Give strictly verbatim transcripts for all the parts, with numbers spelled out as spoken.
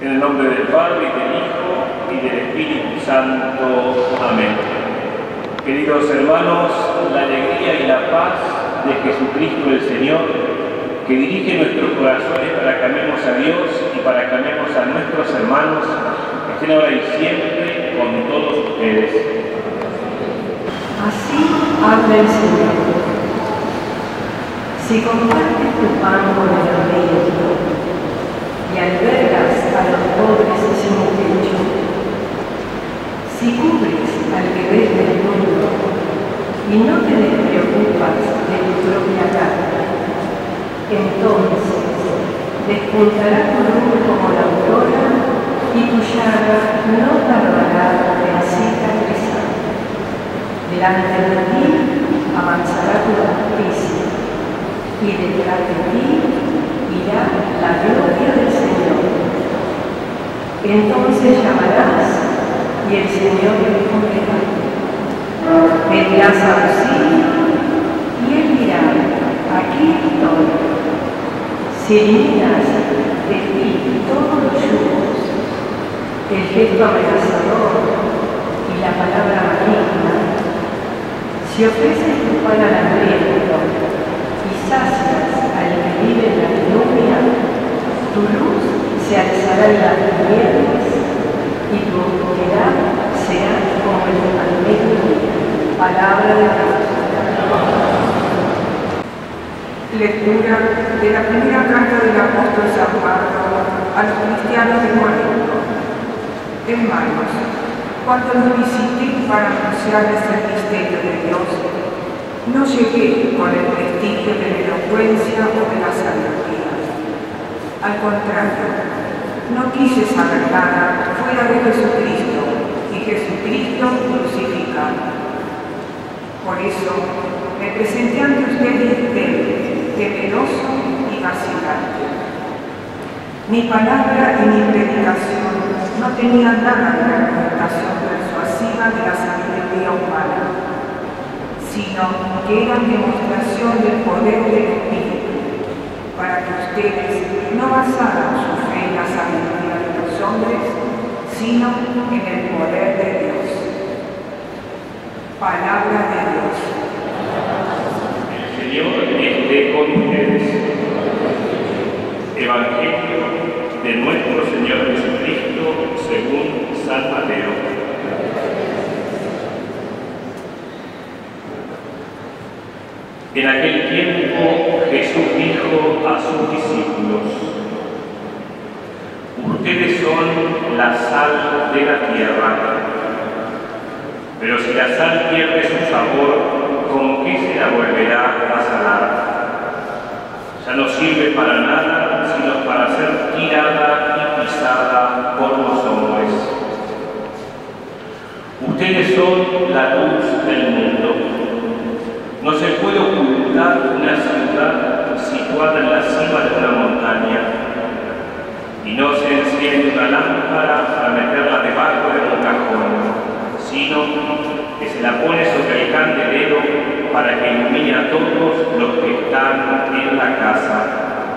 En el nombre del Padre, y del Hijo, y del Espíritu Santo. Amén. Queridos hermanos, la alegría y la paz de Jesucristo el Señor, que dirige nuestros corazones para que amemos a Dios y para que amemos a nuestros hermanos, estén ahora y siempre con todos ustedes. Así habla el Señor. Si compartes tu pan con el hambriento y albergas a los pobres sin techo, si cubres al que ves desnudo y no te despreocupas de tu propia carne, entonces despuntará tu luz como la aurora y tu llaga no tardará en cicatrizar. Delante de ti avanzará tu justicia y detrás de ti irá la gloria del Señor. Entonces llamarás y el Señor responderá. Pedirás auxilio y Él dirá: aquí estoy. Si eliminas de ti todos los yugos, el gesto amenazador y la palabra maligna, si ofreces tu pan al hambriento y sacias al que vive en la penumbra, tu luz se alzará en las tinieblas y tu oscuridad será como el mediodía. Palabra de Dios. Lectura de la primera carta del apóstol San Pablo a los cristianos de Corinto. Hermanos, cuando los visité para anunciarles el misterio de Dios, no llegué con el prestigio de la elocuencia o de la sabiduría. Al contrario, no quise saber nada fuera de Jesucristo y Jesucristo crucificado. Por eso me presenté ante ustedes débil, temeroso y vacilante. Mi palabra y mi predicación no tenían nada de la argumentación persuasiva de la sabiduría humana, sino que eran demostración del poder del Espíritu, para que ustedes no basaran su fe en la sabiduría de los hombres, sino en el poder de Dios. Palabra de Dios. El Señor esté con ustedes. Evangelio de nuestro Señor Jesucristo según San Mateo. En aquel tiempo Jesús dijo a sus discípulos: ustedes son la sal de la tierra, pero si la sal pierde su sabor, ¿con qué se la volverá a salar? Ya no sirve para nada, sino para ser tirada y pisada por los hombres. Ustedes son la luz del mundo. No se puede ocultar una ciudad situada en la cima de una montaña, y no se enciende una lámpara para meterla debajo de un cajón, sino que se la pone sobre el candelero para que ilumine a todos los que están en la casa.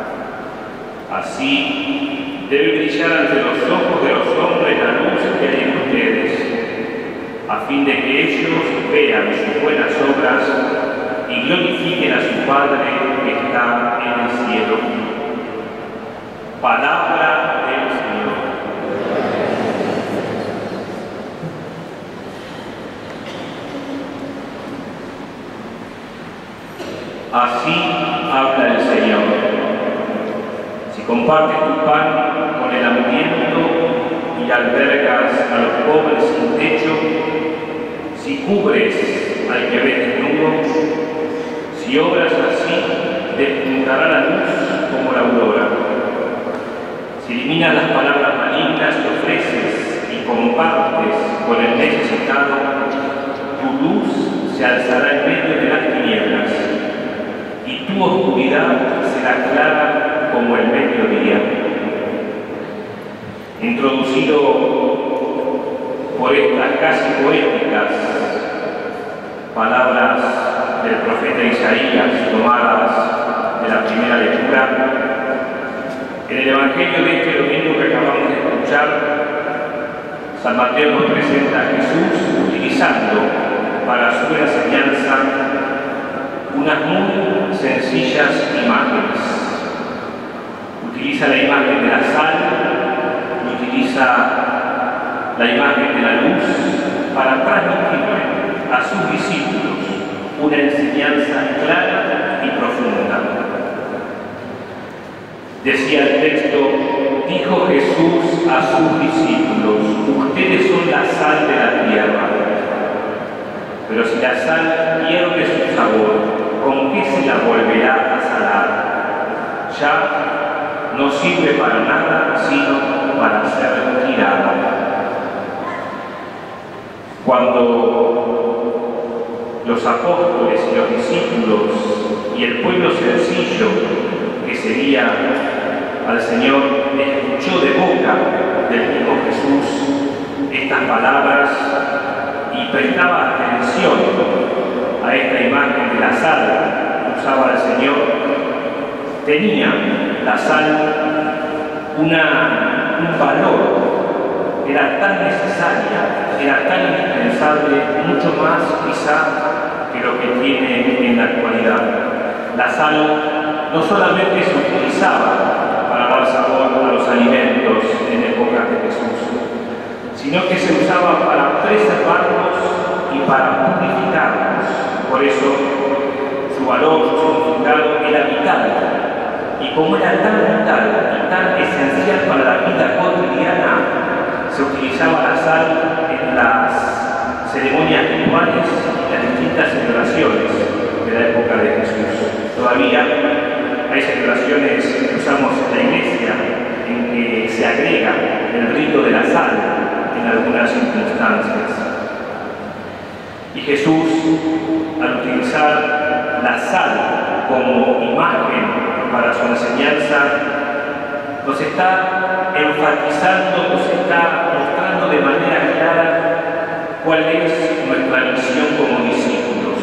Así debe brillar ante los ojos de los hombres la luz que hay en ustedes, a fin de que ellos vean sus buenas obras y glorifiquen a su Padre que está en el cielo. Palabra del Señor. Así habla el Señor. Si compartes tu pan con el hambriento y albergas a los pobres sin techo, si cubres al que ves desnudo, si obras así, despuntará la luz como la aurora. Si eliminas las palabras malignas que ofreces y compartes con el necesitado, tu luz se alzará en medio de las tinieblas y tu oscuridad será clara como el mediodía. Introducido por estas casi poéticas palabras del profeta Isaías tomadas de la primera lectura, en el Evangelio de este domingo que acabamos de escuchar, San Mateo nos presenta a Jesús utilizando para su enseñanza unas muy sencillas imágenes. Utiliza la imagen de la sal y utiliza la imagen de la luz para transmitirle a sus discípulos una enseñanza clara y profunda. Decía el texto: dijo Jesús a sus discípulos, ustedes son la sal de la tierra, pero si la sal pierde su sabor, ¿con qué se la volverá a salar? Ya no sirve para nada, sino para ser tirada. Cuando los apóstoles y los discípulos y el pueblo sencillo que seguía al Señor escuchó de boca del mismo Jesús estas palabras y prestaba atención a esta imagen de la sal que usaba el Señor, tenía la sal una, un valor, era tan necesaria, era tan indispensable, mucho más quizá que lo que tiene en la actualidad. La sal no solamente se utilizaba para dar sabor a los alimentos en época de Jesús, sino que se usaba para preservarlos y para purificarlos. Por eso su valor, su significado era vital. Y como era tan vital y tan esencial para la vida cotidiana, se utilizaba la sal en las ceremonias rituales y las distintas celebraciones de la época de Jesús. Todavía hay celebraciones que usamos en la iglesia en que se agrega el rito de la sal en algunas circunstancias. Y Jesús, al utilizar la sal como imagen para su enseñanza, nos está enfatizando, nos está mostrando de manera clara cuál es nuestra misión como discípulos.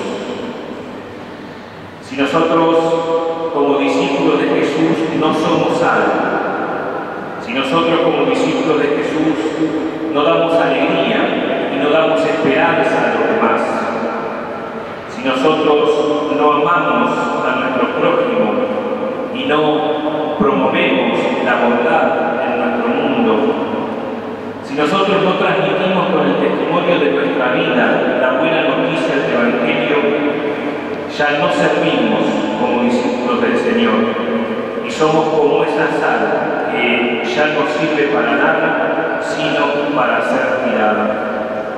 Si nosotros como discípulos de Jesús no somos sal, si nosotros como discípulos de Jesús no damos alegría y no damos esperanza a los demás, si nosotros no amamos a nuestro prójimo y no promovemos la bondad en nuestro mundo, si nosotros no transmitimos con el testimonio de nuestra vida la buena noticia del Evangelio, ya no servimos como discípulos del Señor y somos como esa sal que ya no sirve para nada, sino para ser tirada.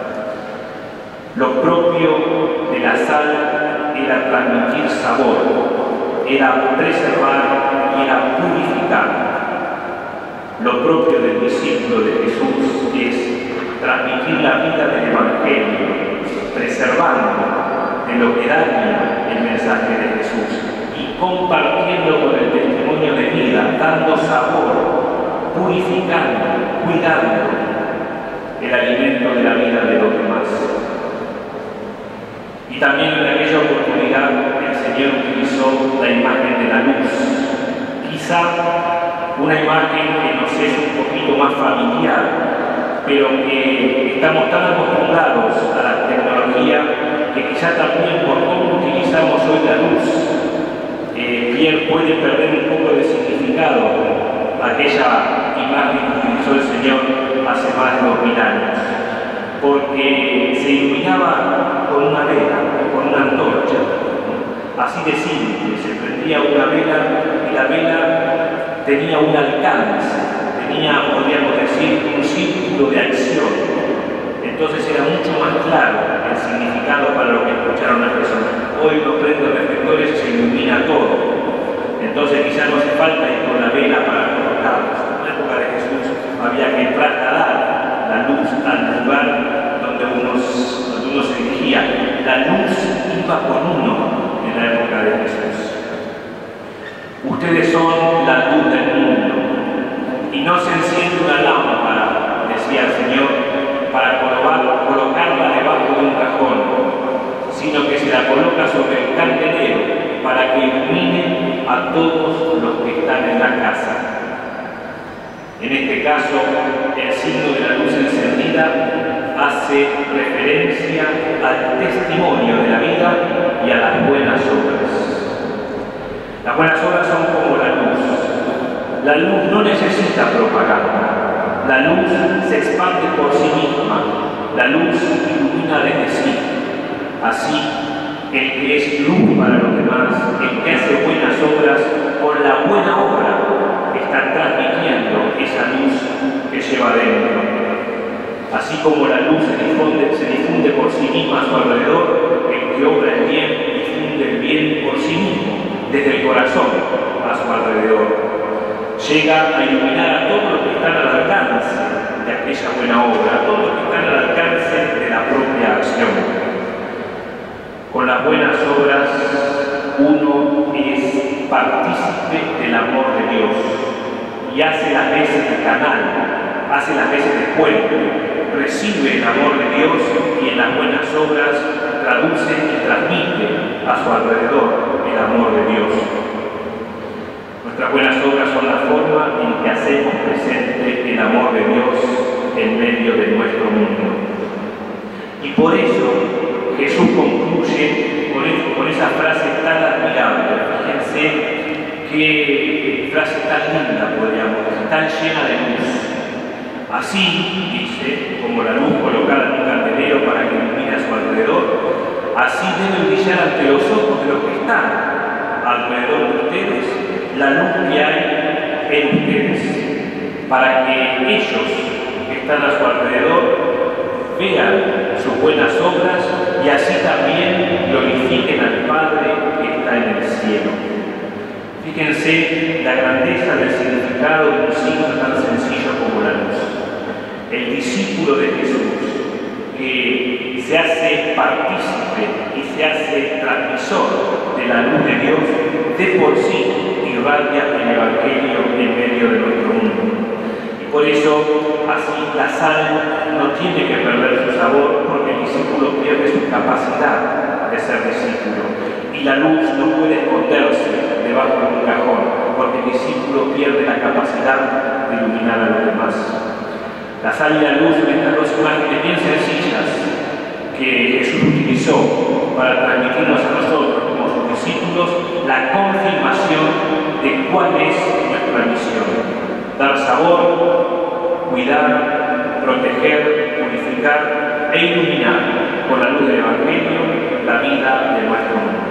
Lo propio de la sal era transmitir sabor, era preservar y era purificar. Lo propio del discípulo de Jesús es transmitir la vida del Evangelio, preservando de lo que daña el mensaje de Jesús y compartiendo con el testimonio de vida, dando sabor, purificando, cuidando el alimento de la vida de los demás. Y también en aquella oportunidad el Señor utilizó la imagen de la luz, quizá una imagen que nos es un poquito más familiar, pero que estamos tan acostumbrados a la tecnología que quizá también por cómo utilizamos hoy la luz, eh, bien puede perder un poco de significado aquella imagen que utilizó el Señor hace más de dos mil años, porque se iluminaba con una vela, con una antorcha, así de simple, se prendía una vela y la vela tenía un alcance, tenía, podríamos decir, un círculo de acción. Entonces era mucho más claro el significado para lo que escucharon las personas. Hoy no prendo reflectores y se ilumina todo. Entonces quizás no hace falta ir con la vela para colocarlos. En la época de Jesús había que trasladar la luz al lugar donde uno, donde uno se dirigía. La luz iba con uno en la época de Jesús. Ustedes son la luz del mundo y no se enciende una lámpara, decía el Señor, para colocar, colocarla debajo de un cajón, sino que se la coloca sobre el candelero para que ilumine a todos los que están en la casa. En este caso, el signo de la luz encendida vida hace referencia al testimonio de la vida y a las buenas obras. Las buenas obras son como la luz. La luz no necesita propaganda. La luz se expande por sí misma. La luz ilumina desde sí. Así, el que es luz para los demás, el que hace buenas obras, con la buena obra está transmitiendo esa luz que lleva dentro. Así como la luz se difunde, se difunde por sí misma a su alrededor, el que obra el bien difunde el bien por sí mismo, desde el corazón a su alrededor. Llega a iluminar a todos los que están al alcance de aquella buena obra, a todos los que están al alcance de la propia acción. Con las buenas obras uno es partícipe del amor de Dios y hace las veces de canal, hace las veces de puente, recibe el amor de Dios y en las buenas obras traduce y transmite a su alrededor el amor de Dios. Nuestras buenas obras son la forma en que hacemos presente el amor de Dios en medio de nuestro mundo. Y por eso Jesús concluye con, el, con esa frase tan admirable. Fíjense qué frase tan linda, podríamos decir, tan llena de luz. Así, dice, como la luz colocada en un candelero para que ilumine a su alrededor, así debe brillar ante los ojos de los que están alrededor de ustedes la luz que hay en ustedes, para que ellos que están a su alrededor vean sus buenas obras y así también glorifiquen al Padre que está en el cielo. Fíjense la grandeza del significado de un signo tan sencillo como la luz. El discípulo de Jesús, que se hace partícipe y se hace transmisor de la luz de Dios, de por sí irradia el Evangelio en medio de nuestro mundo. Y por eso, así, la sal no tiene que perder su sabor, porque el discípulo pierde su capacidad de ser discípulo. Y la luz no puede esconderse debajo de un cajón, porque el discípulo pierde la capacidad de iluminar a los demás. La sal y la luz son estas dos imágenes bien sencillas que Jesús utilizó para transmitirnos a nosotros como sus discípulos la confirmación de cuál es nuestra misión: dar sabor, cuidar, proteger, purificar e iluminar con la luz del Evangelio la vida de nuestro mundo.